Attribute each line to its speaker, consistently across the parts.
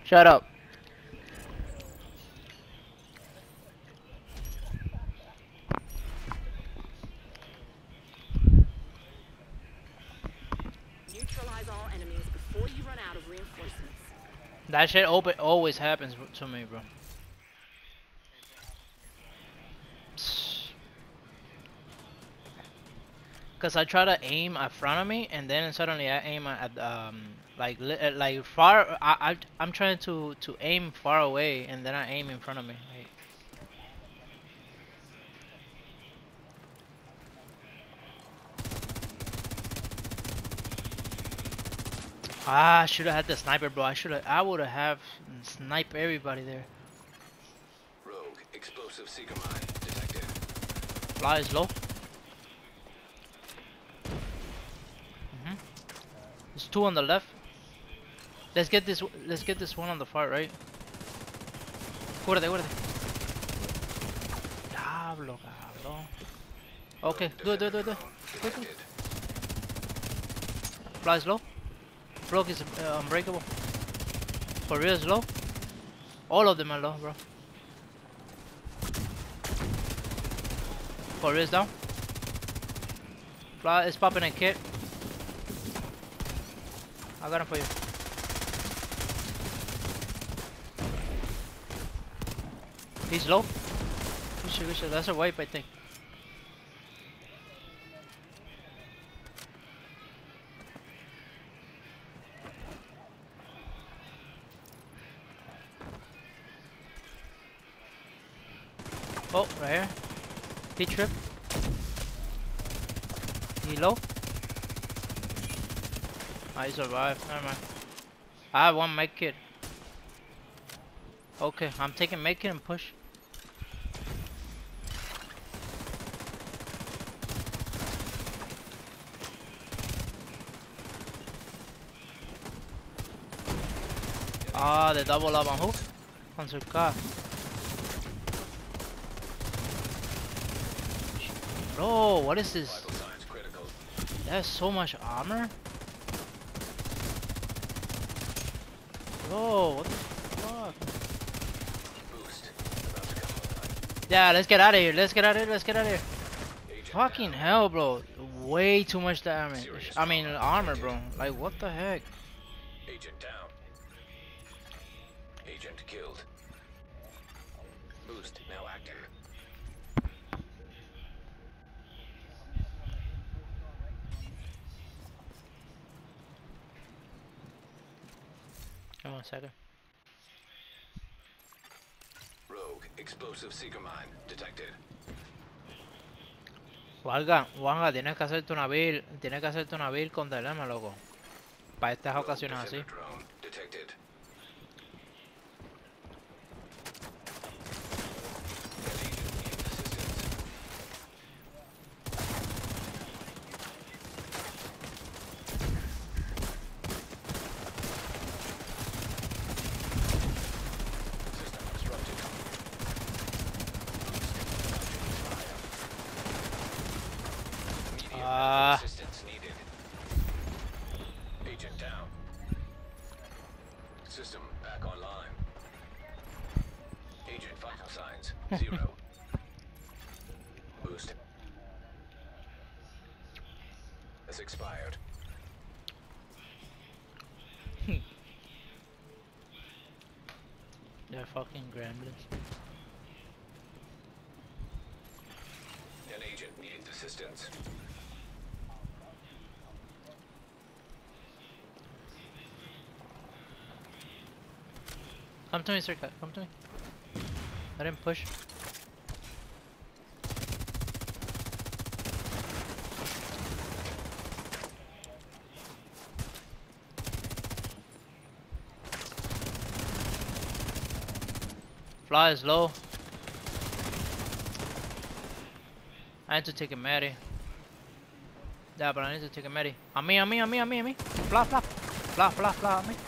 Speaker 1: Shut up.
Speaker 2: Neutralize all enemies before you run out of reinforcements.
Speaker 1: That shit always happens to me, bro. Cause I try to aim in front of me, and then suddenly I aim at like far. I'm trying to aim far away, and then I aim in front of me. Like, I should have had the sniper, bro. I would have sniped everybody there.
Speaker 3: Rogue explosive seeker mine detected.
Speaker 1: Fly is low. There's two on the left. Let's get this. Let's get this one on the far right. Cúbrete, cúbrete. Diablo, cabrón. Okay, do it. Quick. Fly is low. Block is unbreakable. For real is low. All of them are low, bro. For real is down. Fly is popping a kit. I got him for you. He's low. Good shit. That's a wipe, I think. Oh, right here. He trip. He low. I survived. Never mind. I have one med kit. Okay, I'm taking med kit and push. Ah, the double up on who? On Surka. Bro, what is this?
Speaker 3: Vital signs critical.
Speaker 1: That's so much armor. Bro, what the fuck?
Speaker 3: Boost about to come online.
Speaker 1: Yeah, let's get out of here. Let's get out of here.
Speaker 3: Agent
Speaker 1: Fucking
Speaker 3: down.
Speaker 1: hell, bro. Way too much damage.
Speaker 3: Serious
Speaker 1: I mean,
Speaker 3: trauma
Speaker 1: armor,
Speaker 3: detected.
Speaker 1: bro. Like, what the heck?
Speaker 3: Agent down. Agent killed. Boost now active.
Speaker 1: Hold on a second.
Speaker 3: Rogue explosive seeker mine detected.
Speaker 1: Wanga, tienes que hacerte una build con dilema, loco. Para estas
Speaker 3: Rogue
Speaker 1: ocasiones así.
Speaker 3: defender drone detected. An agent needs assistance. System disrupted. Immediate
Speaker 1: Ah.
Speaker 3: medical assistance needed. Agent down. System back online. Agent vital signs 0. Boost has expired.
Speaker 1: They're fucking gremlins.
Speaker 3: An agent needs assistance.
Speaker 1: Come to me, Circa. Come to me. Let him push. Fly is low. I need to take a Mary. Yeah, but I need to take a Mary. On me. Fly, on me.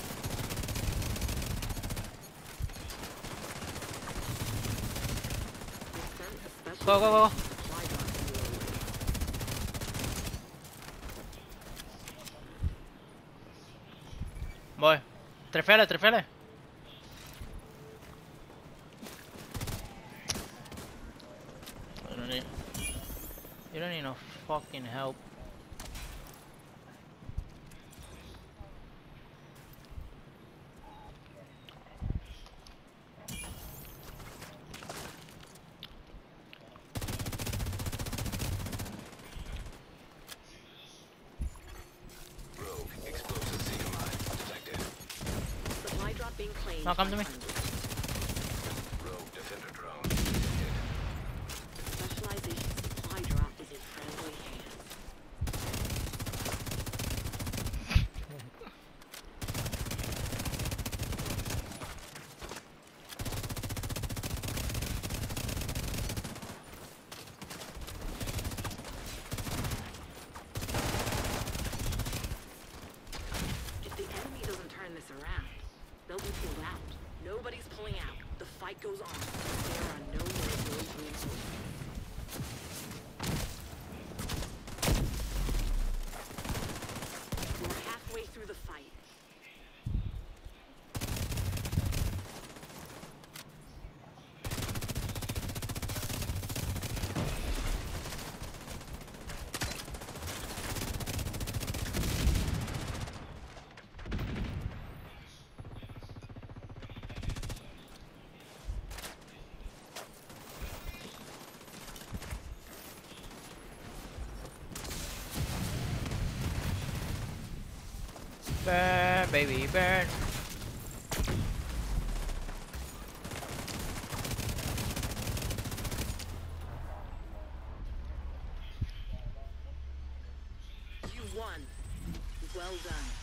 Speaker 1: Go. Voy. Trefele. fucking help.
Speaker 3: Rogue, explosive Seeker mine detected.
Speaker 2: Supply drop being claimed.
Speaker 1: Now come to
Speaker 2: by
Speaker 1: me.
Speaker 2: friendly.
Speaker 3: Rogue defender drone detected.
Speaker 2: Specialization supply drop is in friendly hands. If the enemy doesn't turn this around, they'll be pulled out. Nobody's pulling out. The fight goes on. There are no more rogue reinforcements. We're halfway through the fight.
Speaker 1: Burn, baby, burn.
Speaker 2: You won. Well done.